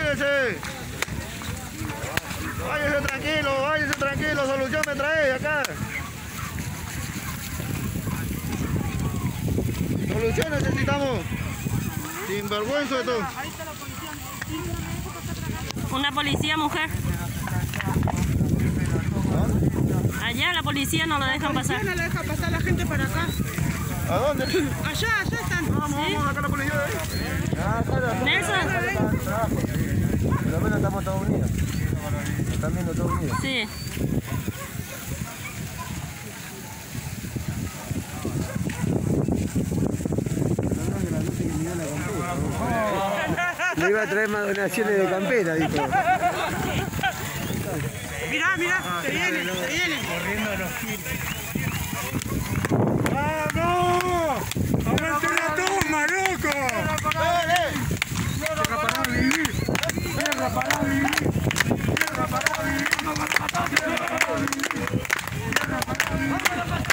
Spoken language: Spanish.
cuídese. Váyase tranquilo, solución me trae acá. Solución necesitamos. Sinvergüenza esto. Una policía, mujer. Allá la policía no lo dejan pasar. No le deja pasar la gente para acá. ¿A dónde? Allá están. Vamos, acá la policía. Nelson. Por lo menos estamos todos unidos. Están viendo todos unidos. Sí. Le iba a traer más donaciones de campera, dijo. Mirá, se vienen. Corriendo a los ¡vamos! ¡Aguante la toma, loco! ¡Tierra para vivir! ¡Tierra para vivir! ¡Tierra para vivir! ¡Tierra para vivir! ¡Tierra para vivir!